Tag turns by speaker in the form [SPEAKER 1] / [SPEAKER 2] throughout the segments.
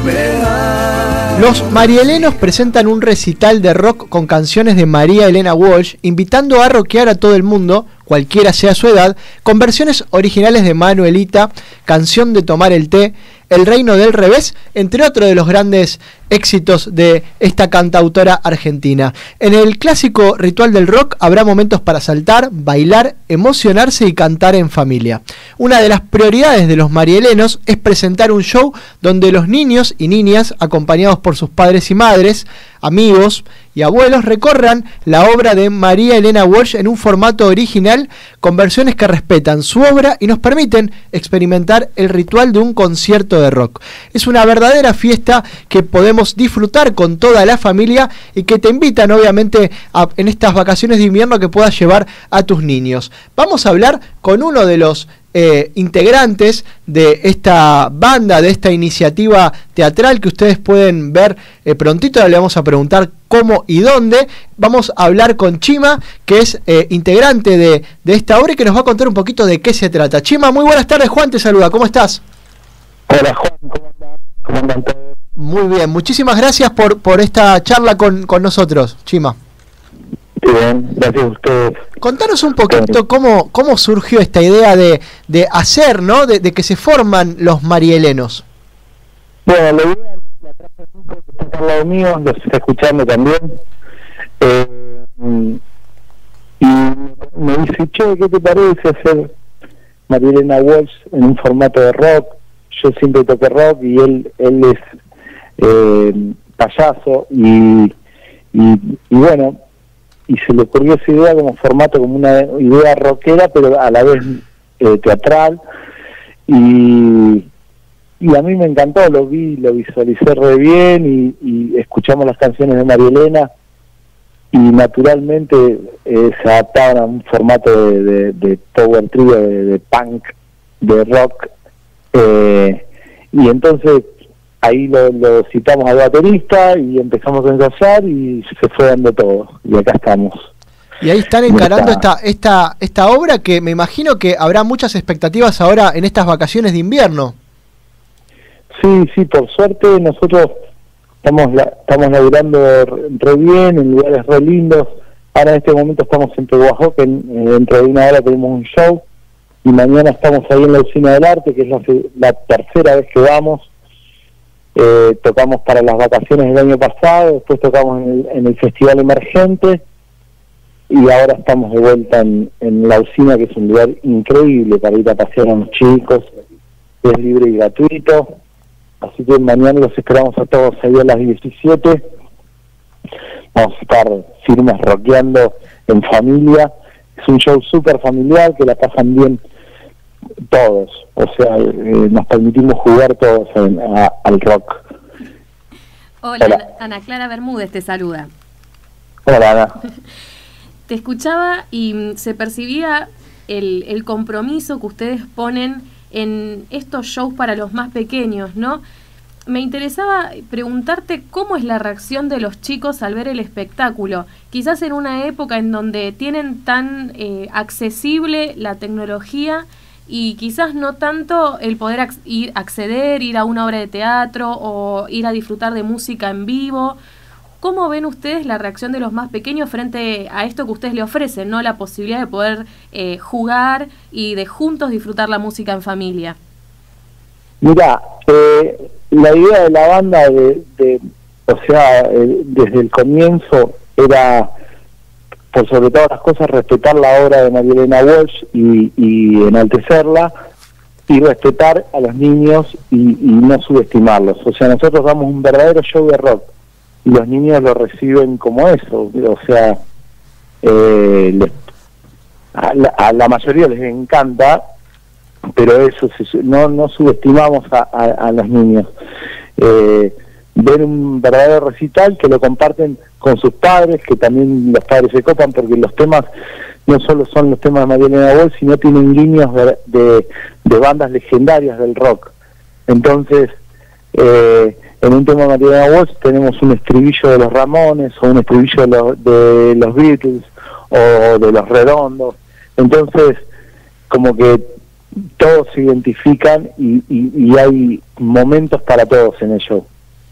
[SPEAKER 1] Los Marielenos presentan un recital de rock con canciones de María Elena Walsh, invitando a rockear a todo el mundo, cualquiera sea su edad, con versiones originales de Manuelita, Canción de tomar el té, El reino del revés, entre otros de los grandes éxitos de esta cantautora argentina. En el clásico ritual del rock habrá momentos para saltar, bailar, emocionarse y cantar en familia. Una de las prioridades de los marielenos es presentar un show donde los niños y niñas, acompañados por sus padres y madres, amigos y abuelos, recorran la obra de María Elena Walsh en un formato original con versiones que respetan su obra y nos permiten experimentar el ritual de un concierto de rock. Es una verdadera fiesta que podemos disfrutar con toda la familia y que te invitan obviamente en estas vacaciones de invierno que puedas llevar a tus niños. Vamos a hablar con uno de los integrantes de esta banda, de esta iniciativa teatral que ustedes pueden ver prontito. Ahora le vamos a preguntar cómo y dónde. Vamos a hablar con Chima, que es integrante de esta obra y que nos va a contar un poquito de qué se trata. Chima, muy buenas tardes. Juan te saluda, ¿cómo estás?
[SPEAKER 2] Hola Juan, ¿cómo andás? ¿Cómo andan todos?
[SPEAKER 1] Muy bien, muchísimas gracias por esta charla con nosotros, Chima.
[SPEAKER 2] Bien, gracias a ustedes.
[SPEAKER 1] Contanos un poquito cómo surgió esta idea de hacer, ¿no? De que se forman los marielenos.
[SPEAKER 2] Bueno, la idea la traje Nico, que está al lado mío, los está escuchando también. Y me dice, che, ¿qué te parece hacer María Elena Walsh en un formato de rock? Yo siempre toqué rock y él es payaso y bueno, y se le ocurrió esa idea como formato, como una idea rockera, pero a la vez teatral, y a mí me encantó, lo visualicé re bien, y escuchamos las canciones de María Elena, y naturalmente se adaptaban a un formato de power trio, de punk, de rock, y entonces ahí lo citamos al baterista y empezamos a ensayar y se fue dando todo, y acá estamos.
[SPEAKER 1] Y ahí están encarando esta obra que me imagino que habrá muchas expectativas ahora en estas vacaciones de invierno.
[SPEAKER 2] Sí, por suerte nosotros estamos laburando re bien, en lugares re lindos. Ahora en este momento estamos en Pehuajó, que dentro de una hora tenemos un show, y mañana estamos ahí en la Usina del Arte, que es la tercera vez que vamos. Tocamos para las vacaciones del año pasado, después tocamos en el Festival Emergente, y ahora estamos de vuelta en la Usina, que es un lugar increíble para ir a pasear a los chicos, es libre y gratuito, así que mañana los esperamos a todos ahí a las 17. Vamos a estar firmes rockeando en familia. Es un show súper familiar, que la pasan bien todos, o sea, nos permitimos jugar todos al rock.
[SPEAKER 3] Hola. Ana Clara Bermúdez te saluda.
[SPEAKER 2] Hola, Ana.
[SPEAKER 3] Te escuchaba y se percibía el compromiso que ustedes ponen en estos shows para los más pequeños, ¿no? Me interesaba preguntarte cómo es la reacción de los chicos al ver el espectáculo, quizás en una época en donde tienen tan accesible la tecnología y quizás no tanto el poder acceder, ir a una obra de teatro o ir a disfrutar de música en vivo. ¿Cómo ven ustedes la reacción de los más pequeños frente a esto que ustedes le ofrecen, ¿no? La posibilidad de poder jugar y de juntos disfrutar la música en familia.
[SPEAKER 2] Mirá, la idea de la banda, desde el comienzo, era, por sobre todas las cosas, respetar la obra de María Elena Walsh y enaltecerla, y respetar a los niños y no subestimarlos. O sea, nosotros damos un verdadero show de rock, y los niños lo reciben como eso. O sea, a la mayoría les encanta, pero eso no subestimamos a los niños. Ver un verdadero recital, que lo comparten con sus padres, que también los padres se copan, porque los temas no solo son los temas de María Elena Walsh, sino tienen guiños de bandas legendarias del rock. Entonces, en un tema de María Elena Walsh tenemos un estribillo de los Ramones, o un estribillo de los Beatles, o de los Redondos. Entonces, como que todos se identifican y hay momentos para todos en el show.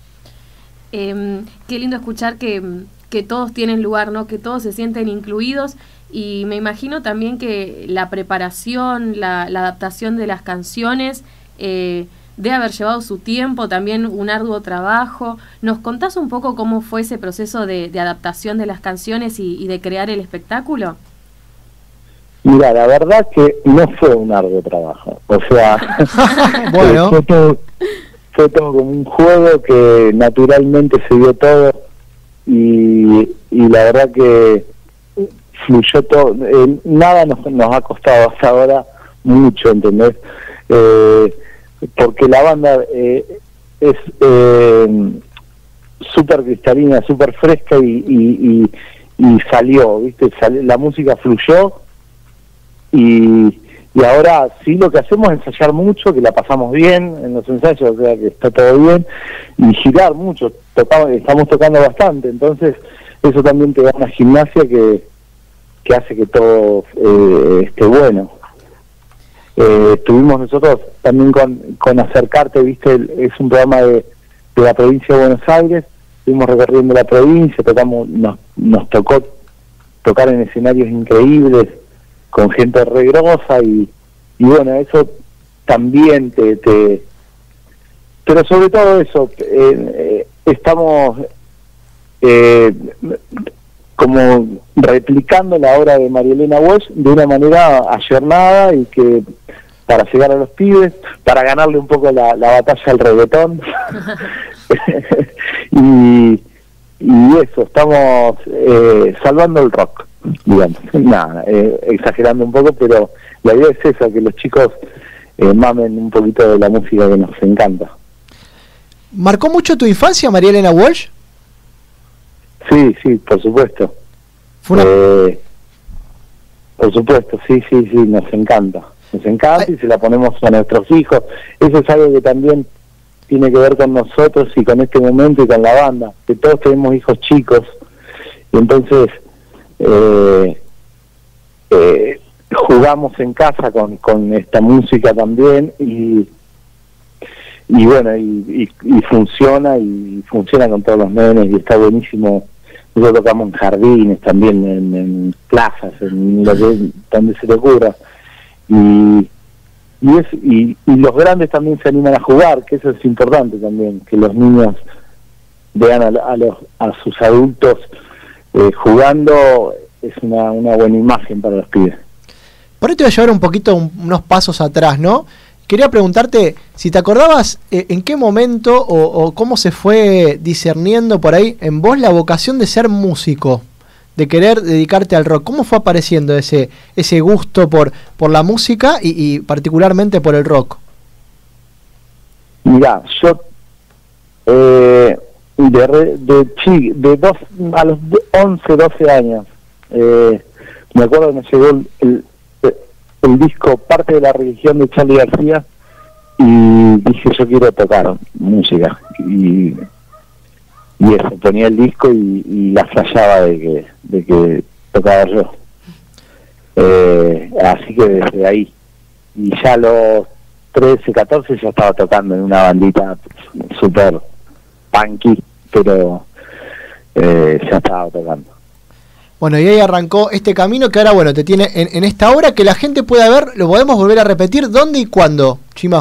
[SPEAKER 3] Qué lindo escuchar que todos tienen lugar, ¿no? Que todos se sienten incluidos, y me imagino también que la preparación, la adaptación de las canciones debe haber llevado su tiempo, también un arduo trabajo. ¿Nos contás un poco cómo fue ese proceso de adaptación de las canciones y de crear el espectáculo?
[SPEAKER 2] Mira, la verdad que no fue un arduo trabajo, o sea,
[SPEAKER 1] bueno,
[SPEAKER 2] fue todo como un juego que naturalmente se dio todo, y la verdad que fluyó todo. Nada nos ha costado hasta ahora mucho, ¿entendés? Porque la banda es súper cristalina, súper fresca, y salió, ¿viste? La música fluyó, y ahora sí lo que hacemos es ensayar mucho, que la pasamos bien en los ensayos, o sea que está todo bien, y girar mucho, estamos tocando bastante, entonces eso también te da una gimnasia que hace que todo esté bueno. Tuvimos nosotros también con Acercarte, ¿viste? Es un programa de la provincia de Buenos Aires, estuvimos recorriendo la provincia, nos tocó tocar en escenarios increíbles, con gente re grosa, y bueno, eso también pero sobre todo eso, estamos como replicando la obra de María Elena Walsh de una manera ayornada, y que para llegar a los pibes, para ganarle un poco la batalla al reggaetón. y eso, estamos salvando el rock, digamos. Nada, exagerando un poco, pero la idea es esa, que los chicos mamen un poquito de la música que nos encanta.
[SPEAKER 1] ¿Marcó mucho tu infancia, María Elena Walsh?
[SPEAKER 2] Sí, por supuesto. Por supuesto, sí, nos encanta. Nos encanta, y se la ponemos a nuestros hijos. Eso es algo que también tiene que ver con nosotros y con este momento y con la banda, que todos tenemos hijos chicos, y entonces jugamos en casa con esta música también, y bueno, y funciona con todos los nenes, y está buenísimo. Nosotros tocamos en jardines también, en plazas, en donde se te ocurra, y los grandes también se animan a jugar, que eso es importante también, que los niños vean a sus adultos jugando, es una buena imagen para los pibes.
[SPEAKER 1] Por ahí te voy a llevar un poquito unos pasos atrás, ¿no? Quería preguntarte si te acordabas en qué momento o cómo se fue discerniendo por ahí en vos la vocación de ser músico, de querer dedicarte al rock. ¿Cómo fue apareciendo ese gusto por la música y particularmente por el rock?
[SPEAKER 2] Mirá, yo a los 11, 12 años, me acuerdo que me llegó el disco Parte de la Religión de Charly García, y dije, yo quiero tocar música, y eso, ponía el disco y la flasheaba de que tocaba yo, así que desde ahí, y ya a los 13, 14 ya estaba tocando en una bandita super punky, pero ya estaba tocando.
[SPEAKER 1] Bueno, y ahí arrancó este camino que ahora, bueno, te tiene en esta obra que la gente pueda ver. Lo podemos volver a repetir. ¿Dónde y cuándo, Chima?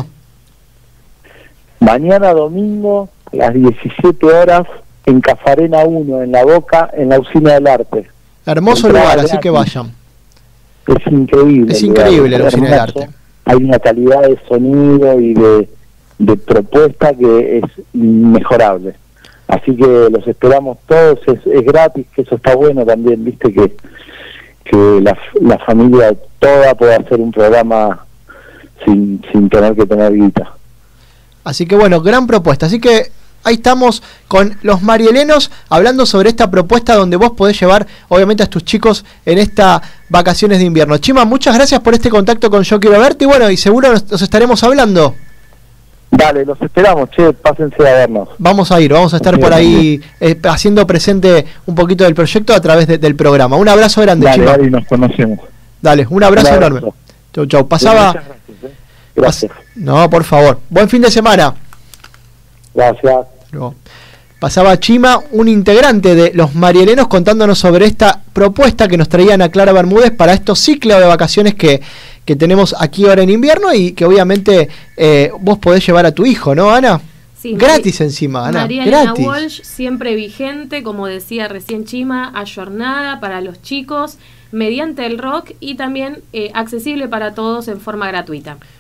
[SPEAKER 2] Mañana domingo, a las 17 horas, en Cafarena 1, en La Boca, en la Usina del Arte.
[SPEAKER 1] Hermoso lugar, así que vayan.
[SPEAKER 2] Es increíble.
[SPEAKER 1] Es increíble la Usina del Arte.
[SPEAKER 2] Hay una calidad de sonido y de propuesta que es inmejorable. Así que los esperamos todos, es gratis, que eso está bueno también, viste, que la familia toda pueda hacer un programa sin tener que tener guita.
[SPEAKER 1] Así que bueno, gran propuesta. Así que ahí estamos con los marielenos hablando sobre esta propuesta donde vos podés llevar obviamente a tus chicos en estas vacaciones de invierno. Chima, muchas gracias por este contacto con Yo Quiero Verte, y bueno, y seguro nos estaremos hablando.
[SPEAKER 2] Dale, los esperamos, pásense a vernos.
[SPEAKER 1] Vamos a estar por ahí haciendo presente un poquito del proyecto a través del programa. Un abrazo grande,
[SPEAKER 2] Chima.
[SPEAKER 1] Dale,
[SPEAKER 2] y nos conocemos.
[SPEAKER 1] Dale, un abrazo enorme. Chau. Pasaba...
[SPEAKER 2] Muchas gracias. Gracias.
[SPEAKER 1] No, por favor. Buen fin de semana.
[SPEAKER 2] Gracias.
[SPEAKER 1] No. Pasaba Chima, un integrante de los marielenos, contándonos sobre esta propuesta que nos traía Ana Clara Bermúdez para estos ciclos de vacaciones que tenemos aquí ahora en invierno y que obviamente vos podés llevar a tu hijo, ¿no, Ana?
[SPEAKER 3] Sí,
[SPEAKER 1] gratis encima, Ana.
[SPEAKER 3] María Elena Walsh, siempre vigente, como decía recién Chima, ayornada para los chicos, mediante el rock y también accesible para todos en forma gratuita.